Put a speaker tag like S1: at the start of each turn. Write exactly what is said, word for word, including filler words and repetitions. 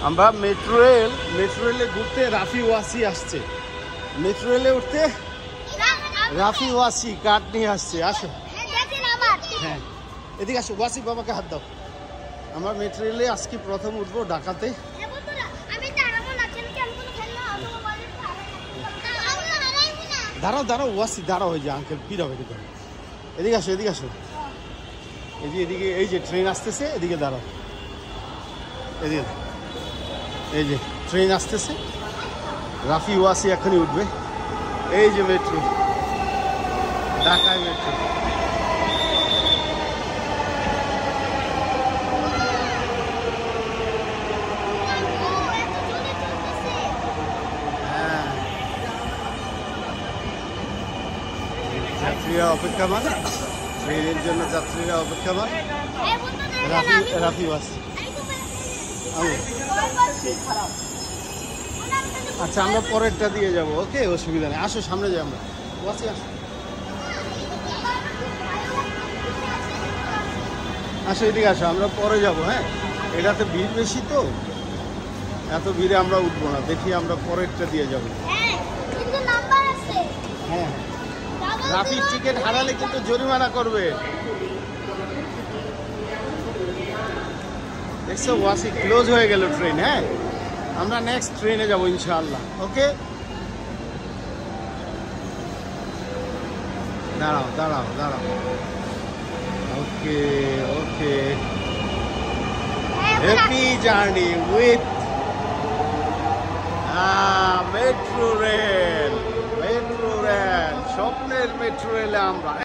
S1: আমরা metro rail metro রেলে ঘুরতে রাফি ওয়াসি আসছে। মেট্রো রেলে উঠতে রাফি ওয়াসি কার্ড নিয়ে আসছে। আসো, হ্যাঁ এদিকে আসো, ওয়াসি বাবাকে হাত দাও। আমরা মেট্রো রেলে আজকে প্রথম উঠবো ঢাকাতে। দাঁড়াও দাঁড়াও ওয়াসি দাঁড়াও, ওই যে আঙ্কেল পিরা হবে কিন্তু। এদিকে আসো, এদিকে আসো, এই যে এদিকে, এই যে ট্রেন আসতেছে, এদিকে দাঁড়াও, এদিকে, এই যে ট্রেন আসতেছে, রাফি ওয়াসি এখনই উঠবে। এই যে মেট্রো, ঢাকায় মেট্রো। হ্যাঁ, যাত্রীরা অপেক্ষামান, ট্রেনের জন্য যাত্রীরা অপেক্ষামান। রাফি রাফি ওয়াসি। আচ্ছা, আমরা পরেরটা দিয়ে যাব, ওকে, অসুবিধা নেই। আসো সামনে যাই আমরা। ওয়াসি আসো, আসো এদিকে আসো, আমরা পরে যাব। হ্যাঁ, এটাতে ভিড় বেশি তো, এত ভিড়ে আমরা উঠবো না, দেখি আমরা পরেরটা দিয়ে যাব। হ্যাঁ, রাফির টিকিট হারালে কিন্তু জরিমানা করবে। দেখছো ওয়াসি ক্লোজ হয়ে গেল ট্রেন। হ্যাঁ, আমরা নেক্সট ট্রেনে যাবো ইনশাআল্লাহ। ওকে, দাঁড়াও দাঁড়াও দাঁড়াও। Okay okay, happy journey with metro rail. Metro rail, স্বপ্নের মেট্রো রেলে আমরা।